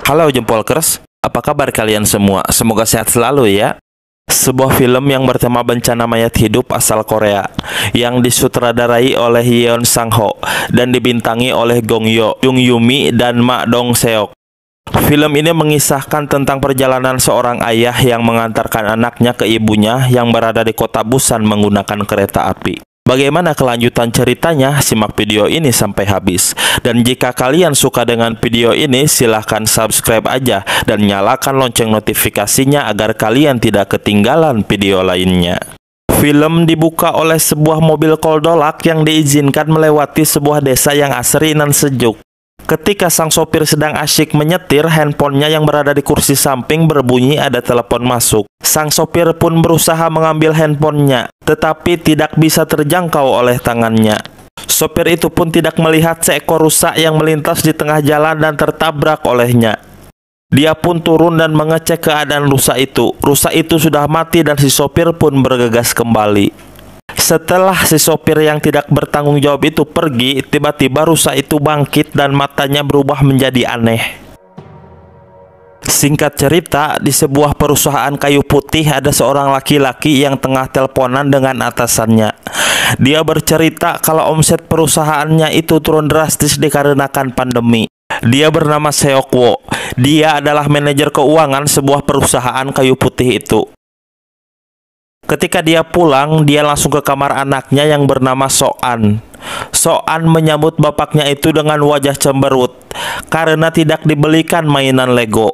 Halo Jempolkers, apa kabar kalian semua? Semoga sehat selalu ya. Sebuah film yang bertema bencana mayat hidup asal Korea yang disutradarai oleh Yeon Sang Ho dan dibintangi oleh Gong Yoo, Jung Yumi, dan Ma Dong Seok. Film ini mengisahkan tentang perjalanan seorang ayah yang mengantarkan anaknya ke ibunya yang berada di kota Busan menggunakan kereta api. Bagaimana kelanjutan ceritanya? Simak video ini sampai habis. Dan jika kalian suka dengan video ini, silahkan subscribe aja dan nyalakan lonceng notifikasinya agar kalian tidak ketinggalan video lainnya. Film dibuka oleh sebuah mobil koldolak yang diizinkan melewati sebuah desa yang asri dan sejuk. Ketika sang sopir sedang asyik menyetir, handphonenya yang berada di kursi samping berbunyi ada telepon masuk. Sang sopir pun berusaha mengambil handphonenya, tetapi tidak bisa terjangkau oleh tangannya. Sopir itu pun tidak melihat seekor rusa yang melintas di tengah jalan dan tertabrak olehnya. Dia pun turun dan mengecek keadaan rusa itu. Rusa itu sudah mati dan si sopir pun bergegas kembali. Setelah si sopir yang tidak bertanggung jawab itu pergi, tiba-tiba rusa itu bangkit dan matanya berubah menjadi aneh. Singkat cerita, di sebuah perusahaan kayu putih ada seorang laki-laki yang tengah teleponan dengan atasannya. Dia bercerita kalau omset perusahaannya itu turun drastis dikarenakan pandemi. Dia bernama Seok Wo. Dia adalah manajer keuangan sebuah perusahaan kayu putih itu. Ketika dia pulang, dia langsung ke kamar anaknya yang bernama So-an. So-an menyambut bapaknya itu dengan wajah cemberut karena tidak dibelikan mainan Lego.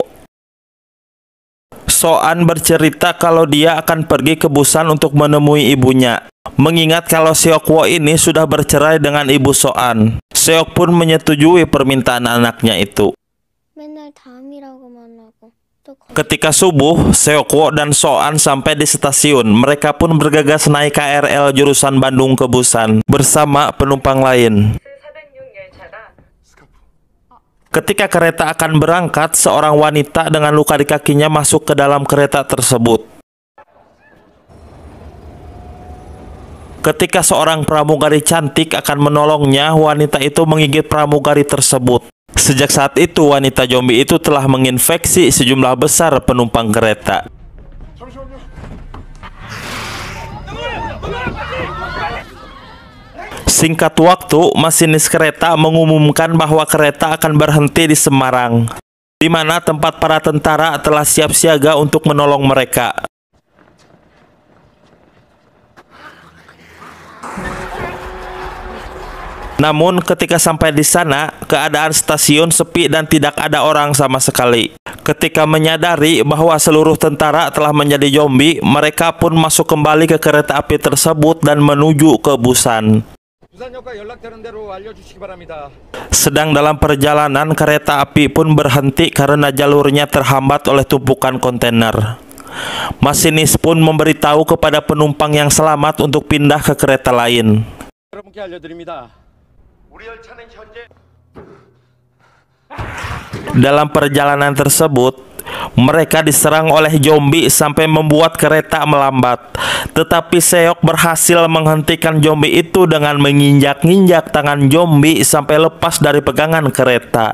So-an bercerita kalau dia akan pergi ke Busan untuk menemui ibunya. Mengingat kalau Seok Wo ini sudah bercerai dengan ibu So-an, Seok pun menyetujui permintaan anaknya itu. Ketika subuh, Seok Wo dan So-an sampai di stasiun. Mereka pun bergegas naik KRL jurusan Bandung ke Busan bersama penumpang lain. Ketika kereta akan berangkat, seorang wanita dengan luka di kakinya masuk ke dalam kereta tersebut. Ketika seorang pramugari cantik akan menolongnya, wanita itu menggigit pramugari tersebut. Sejak saat itu, wanita zombie itu telah menginfeksi sejumlah besar penumpang kereta. Singkat waktu, masinis kereta mengumumkan bahwa kereta akan berhenti di Semarang, di mana tempat para tentara telah siap siaga untuk menolong mereka. Namun ketika sampai di sana, keadaan stasiun sepi dan tidak ada orang sama sekali. Ketika menyadari bahwa seluruh tentara telah menjadi zombie, mereka pun masuk kembali ke kereta api tersebut dan menuju ke Busan. Sedang dalam perjalanan, kereta api pun berhenti karena jalurnya terhambat oleh tumpukan kontainer. Masinis pun memberitahu kepada penumpang yang selamat untuk pindah ke kereta lain. Dalam perjalanan tersebut, mereka diserang oleh zombie sampai membuat kereta melambat. Tetapi Seok berhasil menghentikan zombie itu dengan menginjak-injak tangan zombie sampai lepas dari pegangan kereta.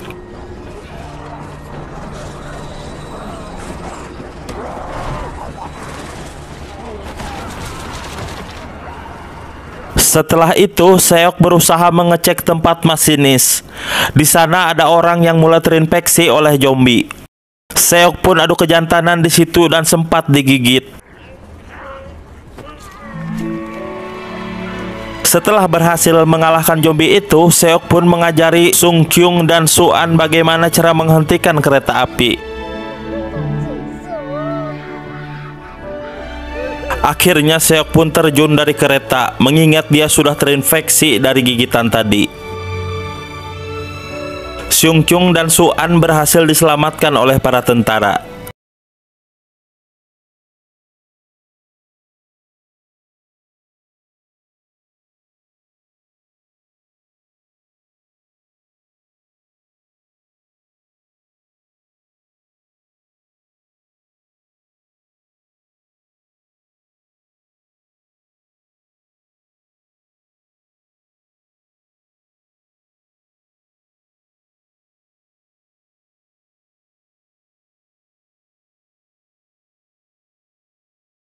Setelah itu, Seok berusaha mengecek tempat masinis. Di sana ada orang yang mulai terinfeksi oleh zombie. Seok pun adu kejantanan di situ dan sempat digigit. Setelah berhasil mengalahkan zombie itu, Seok pun mengajari Sung Kyung dan So-an bagaimana cara menghentikan kereta api. Akhirnya Seok pun terjun dari kereta, mengingat dia sudah terinfeksi dari gigitan tadi. Sung Kyung dan So-an berhasil diselamatkan oleh para tentara.